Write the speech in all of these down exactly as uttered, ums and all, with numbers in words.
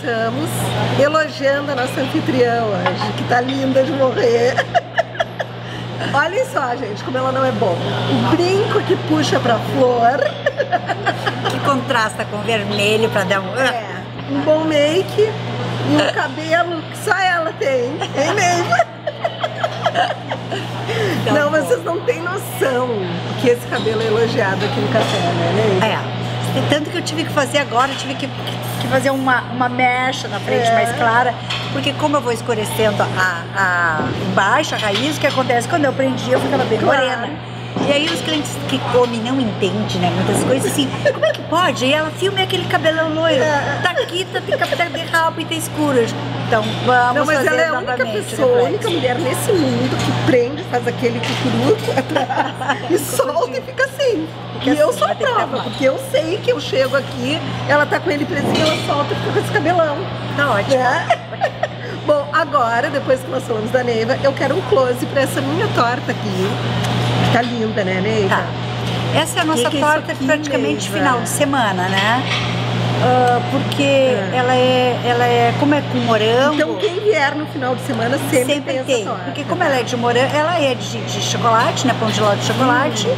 começamos elogiando a nossa anfitriã hoje, que tá linda de morrer. Olhem só, gente, como ela não é boba. O brinco que puxa pra flor. Que contrasta com vermelho pra dar um... É, um bom make e um cabelo que só ela tem, hein, Neiva? Tá não, bom. vocês não têm noção que esse cabelo é elogiado aqui no café, né, Neiva? É. Tanto que eu tive que fazer agora, eu tive que, que fazer uma, uma mecha na frente É. mais clara, porque como eu vou escurecendo a, a embaixo, a raiz, o que acontece? Quando eu prendi, eu ficava bem Claro. morena. E aí os clientes que comem não entendem, né, muitas coisas assim, como é que pode? E ela filma aquele cabelão loiro, É. tá aqui, tá, tem cabelo de rabo e tá escuro. Então vamos Não, mas fazer ela é a única novamente o pessoa, a única reflexo. mulher nesse mundo que prende, faz aquele cucuruto atrás e solta e fica assim. Fica e eu assim, sou a vai ter que prova, arrumar. porque eu sei que eu chego aqui, ela tá com ele presinho, ela solta e fica com esse cabelão. Tá ótimo. Né? Bom, agora, depois que nós falamos da Neiva, eu quero um close pra essa minha torta aqui. Que tá linda, né, Neiva? Tá. Essa é a nossa Que que é isso torta aqui, praticamente Neiva? final de semana, né? Ah, porque É. ela é, ela é, como é com morango, Então quem vier no final de semana sempre, sempre tem, tem. essa torta. Porque como ela é de morango, ela é de, de chocolate, né? Pão de ló de chocolate,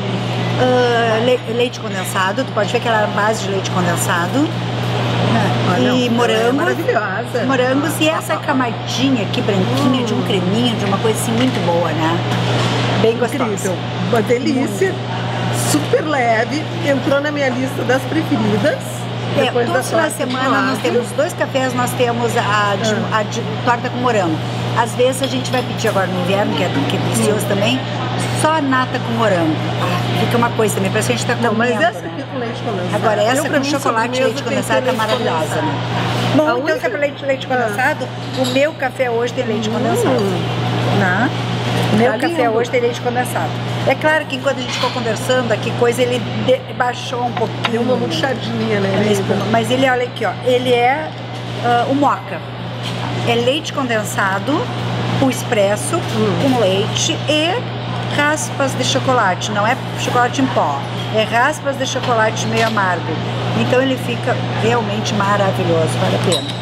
ah, le- leite condensado, tu pode ver que ela é a base de leite condensado. né? Olha, E ela é morangos. maravilhosa. Morangos e essa camadinha aqui branquinha de um creminho, de uma coisa assim muito boa, né? Bem gostosa. Incrível, uma delícia, super leve, entrou na minha lista das preferidas. É, Depois da todos os finais torta de de semana nós chocolate. temos dois cafés, nós temos a de, Ah. a de torta com morango. Às vezes a gente vai pedir agora no inverno, que é, que é delicioso também, só a nata com morango. Ah, fica uma coisa também, parece que a gente tá Não, comendo, mas essa né? aqui com leite condensado. Agora essa Eu, pra com mim, chocolate e sobremesa leite tem que ter condensado tá leite maravilhosa, condensado. né? A Bom, então única- se é pra leite, leite condensado, o meu café hoje tem leite condensado. Hum. Né? O meu Tá café lindo. hoje tem leite condensado. É claro que enquanto a gente ficou conversando aqui, coisa, ele de- baixou um pouquinho. Deu uma murchadinha, né, a Neiva? espuma. Mas ele, olha aqui, ó, ele é ah, o moca. É leite condensado, o expresso Hum. com leite e raspas de chocolate. Não é chocolate em pó, é raspas de chocolate meio amargo. Então ele fica realmente maravilhoso, vale a pena.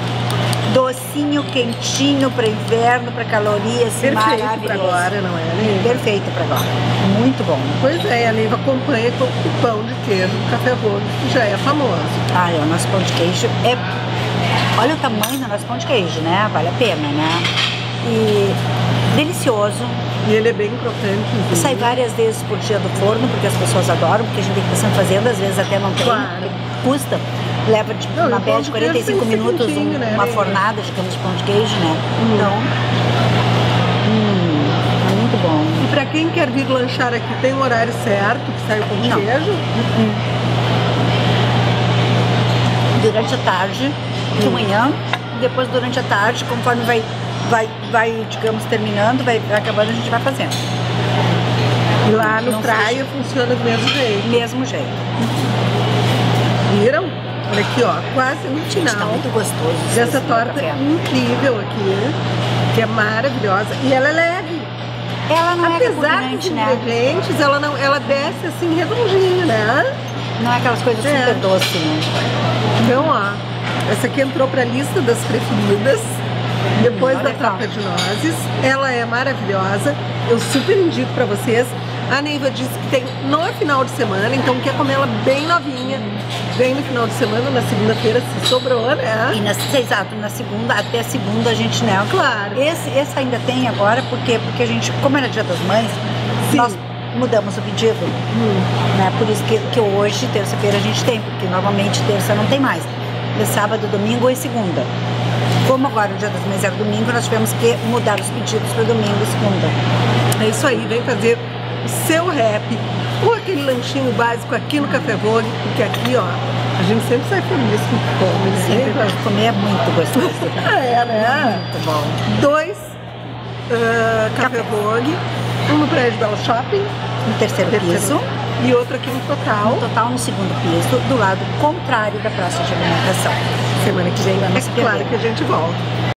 Docinho, quentinho para inverno, para calorias, Perfeito pra maravilhoso. agora, não é, Neiva? Perfeito para agora. Muito bom. Pois é, a Neiva acompanha com o pão de queijo do Café Vogue, que já é famoso. Ah, o nosso pão de queijo é... Olha o tamanho do nosso pão de queijo, né? Vale a pena, né? E delicioso. E ele é bem crocante. inclusive. Sai várias vezes por dia do forno, porque as pessoas adoram, porque a gente tem que estar sempre fazendo, às vezes até não tem, Claro. porque custa. Leva de Não, e uma o pão média de de quarenta e cinco queijo tem que ser minutos, quentinho, um- né, uma Neiva? fornada, digamos, de pão de queijo, né? Hum. Então, hum, é muito bom. E pra quem quer vir lanchar aqui, tem um horário certo que sai o pão de Não. queijo? Durante a tarde, de manhã, e depois durante a tarde, conforme vai, vai, vai digamos, terminando, vai acabando, a gente vai fazendo. E lá no Não praia funciona do mesmo jeito. Mesmo jeito. Viram? Olha aqui, ó, quase no Gente, tá final muito gostoso. esse dessa meu torta café. incrível aqui, que é maravilhosa. E ela é leve. Ela não é Apesar dos repugnante, né? ingredientes, ela, não, ela desce assim redondinha, né? Não é aquelas coisas É. super doces, né? Então, ó, essa aqui entrou pra lista das preferidas. Depois olha da só. torta de nozes, ela é maravilhosa. Eu super indico pra vocês. A Neiva disse que tem no final de semana, então quer comer ela bem novinha. Vem no final de semana, na segunda-feira, se sobrou, né? E na, exato, na segunda, até segunda a gente, né? Claro. Esse, esse ainda tem agora, por quê? Porque a gente, como era dia das mães, Sim. nós mudamos o pedido. Hum. Né? Por isso que, que hoje, terça-feira, a gente tem, porque normalmente terça não tem mais. É sábado, domingo e segunda. Como agora o dia das mães era domingo, nós tivemos que mudar os pedidos para domingo e segunda. É isso aí, vem fazer o seu rap ou aquele lanchinho básico aqui no Café Vogue, porque aqui, ó, a gente sempre sai feliz com o que come, né? Sempre gosto de comer, é muito gostoso. Ah, é, né? Muito bom. Dois ah, Café Vogue, um no prédio Bela Shopping, No terceiro piso, e outro aqui no Total. no total no segundo piso, do lado contrário da praça de alimentação. Semana que vem, Vamos é claro perder. que a gente volta.